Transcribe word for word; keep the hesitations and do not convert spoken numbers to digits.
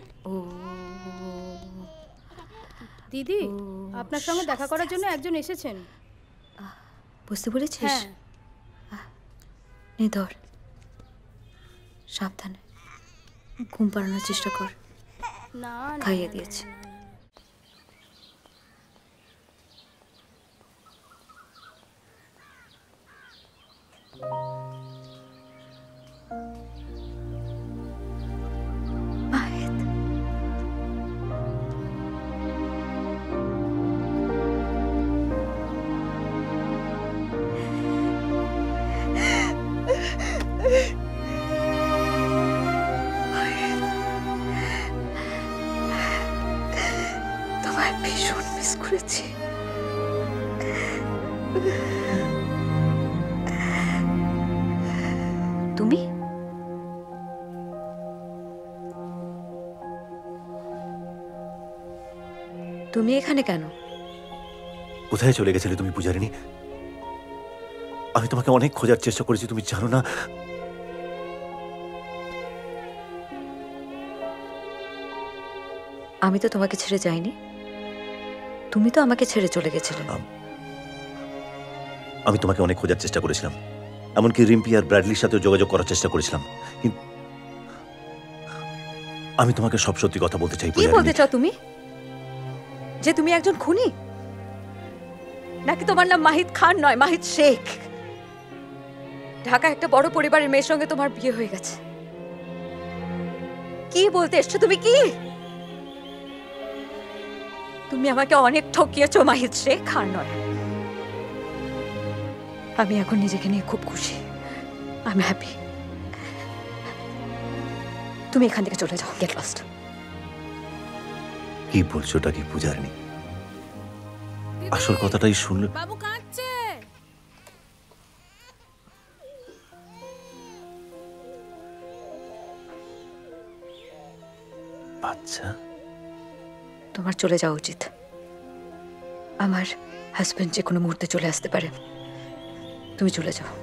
ও দিদি, আপনার সঙ্গে দেখা করার জন্য একজন এসেছেন। বুঝতে পেরেছিস? হ্যাঁ। নে ধর, সাবধানে ঘুম পাড়ানোর চেষ্টা কর। না, খাইয়ে দিয়েছে। তোমায় ভীষণ মিস করেছি। তুমি তুমি এখানে কেন? কোথায় চলে গেছিলে তুমি পূজারিনী? আমি তোমাকে অনেক খোঁজার চেষ্টা করেছি, তুমি জানো না? আমি তো তোমাকে ছেড়ে যাইনি, তুমি তো আমাকে ছেড়ে চলে গেছিলে। আমি তোমাকে অনেক খোঁজার চেষ্টা করেছিলাম, এমনকি রিম্পি আর ব্র্যাডলির সাথে যোগাযোগ করার চেষ্টা করেছিলাম, কিন্তু আমি তোমাকে সব সত্যি কথা বলতে চাই। কি বলতে চাও তুমি? যে তুমি একজন খুনি? নাকি তোমার নাম মাহিদ খান নয়, মাহিদ শেখ? ঢাকা একটা বড় পরিবারের মেয়ের সঙ্গে তোমার বিয়ে হয়ে গেছে। কি বলতে এসছো তুমি? কি তুমি আমাকে অনেক ঠকিয়েছো মাহিদ শেখ, আর নয়। আমি এখন নিজেকে নিয়ে খুব খুশি, আই এম হ্যাপি। তুমি এখান থেকে চলে যাও, গেট লস্ট। কি বলছো ওটা কি পূজারিনী? আসল কথাটাই শুনলে। বাবু কাঁদছে। আচ্ছা, তোমার চলে যাওয়া উচিত। আমার হাজবেন্ড যে কোনো মুহূর্তে চলে আসতে পারে। তুমি চলে যাও।